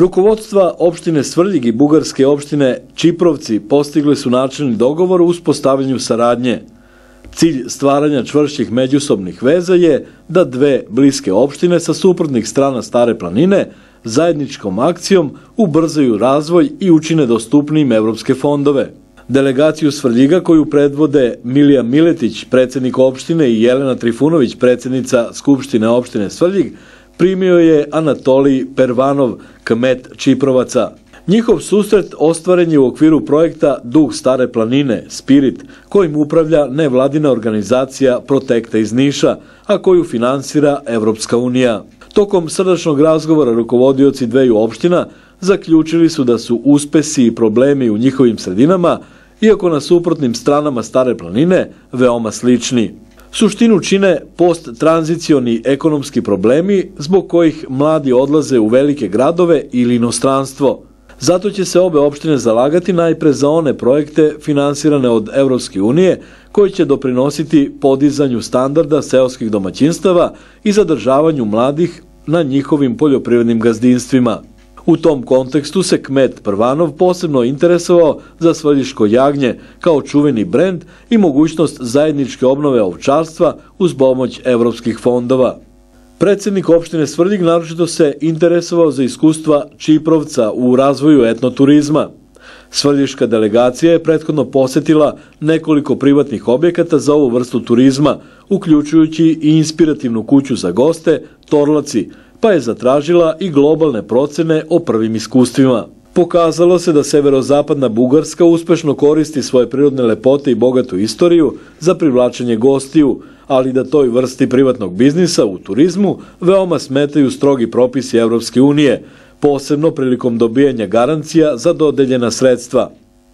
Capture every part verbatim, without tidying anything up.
Rukovodstva opštine Svrljig i bugarske opštine Čiprovci postigli su načelni dogovor o uspostavljanju saradnje. Cilj stvaranja čvršćih međusobnih veza je da dve bliske opštine sa suprotnih strana Stare planine zajedničkom akcijom ubrzaju razvoj i učine dostupnijim evropske fondove. Delegaciju Svrljiga koju predvode Milija Miletić, predsjednik opštine, i Jelena Trifunović, predsjednica Skupštine opštine Svrljig, primio je Anatolij Pervanov, kmet Čiprovaca. Njihov susret ostvaren je u okviru projekta Duh Stare planine, Spirit, kojim upravlja nevladina organizacija Protekta iz Niša, a koju finansira Evropska unija. Tokom srdačnog razgovora rukovodioci dveju opština zaključili su da su uspesi i problemi u njihovim sredinama, iako na suprotnim stranama Stare planine, veoma slični. Suštinu čine post-tranzicioni ekonomski problemi zbog kojih mladi odlaze u velike gradove ili inostranstvo. Zato će se obe opštine zalagati najpre za one projekte finansirane od Evropske unije koji će doprinositi podizanju standarda seoskih domaćinstava i zadržavanju mladih na njihovim poljoprivrednim gazdinstvima. U tom kontekstu se kmet Prvanov posebno interesovao za svrljiško jagnje kao čuveni brend i mogućnost zajedničke obnove ovčarstva uz pomoć evropskih fondova. Predsjednik opštine Svrljig naročito se interesovao za iskustva Čiprovca u razvoju etnoturizma. Svrljiška delegacija je prethodno posetila nekoliko privatnih objekata za ovu vrstu turizma, uključujući i inspirativnu kuću za goste, Torlaci, pa je zatražila i globalne procene o prvim iskustvima. Pokazalo se da severozapadna Bugarska uspešno koristi svoje prirodne lepote i bogatu istoriju za privlačenje gostiju, ali da toj vrsti privatnog biznisa u turizmu veoma smetaju strogi propisi Evropske unije, posebno prilikom dobijanja garancija za dodeljena sredstva.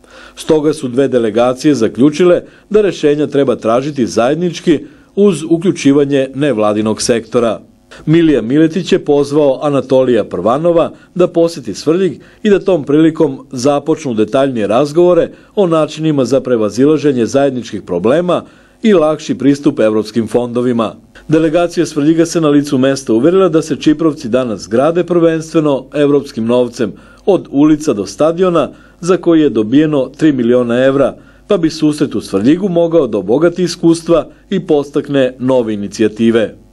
Stoga su dve delegacije zaključile da rešenja treba tražiti zajednički uz uključivanje nevladinog sektora. Milija Miletić je pozvao Anatolija Prvanova da poseti Svrljig i da tom prilikom započnu detaljnije razgovore o načinima za prevazilaženje zajedničkih problema i lakši pristup evropskim fondovima. Delegacija Svrljiga se na licu mesta uverila da se Čiprovci danas grade prvenstveno evropskim novcem od ulica do stadiona za koji je dobijeno tri miliona evra, pa bi susret u Svrljigu mogao da obogati iskustva i podstakne nove inicijative.